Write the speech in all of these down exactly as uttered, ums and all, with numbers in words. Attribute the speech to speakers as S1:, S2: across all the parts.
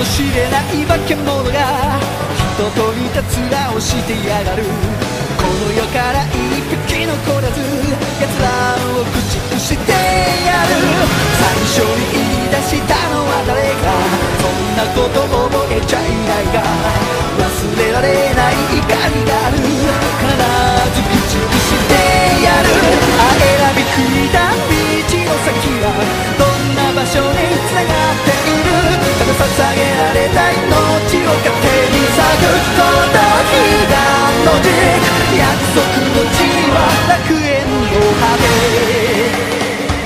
S1: もしれない化け物が人と似た面をしてやがる。この世から一匹残らず奴らを駆逐してやる。最初に言い出したのは誰か、そんなこと覚えちゃいないが、忘れられない怒りがある。必ず駆逐してやる。あ選び抜いた道の先はどんな場所に繋がっている。ただ捧げられた命を糧に咲くこの日がのじ、約束の地は楽園の果て。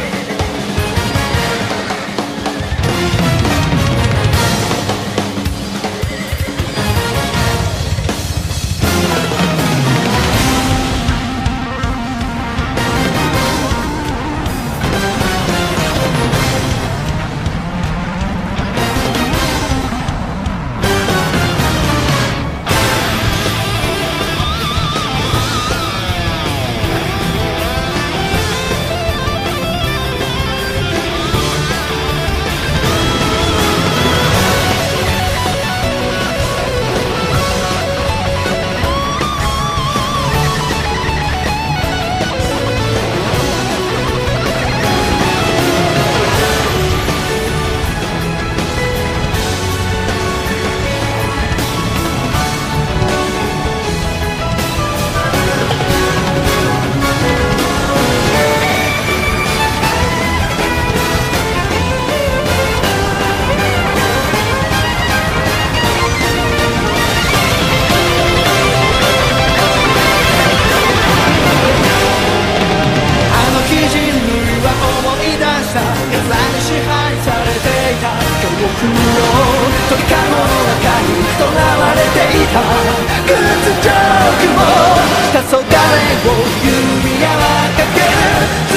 S1: 奴らに支配されていた恐怖を鳥かごの中に囚われていた。屈辱も黄昏を指輪はかける。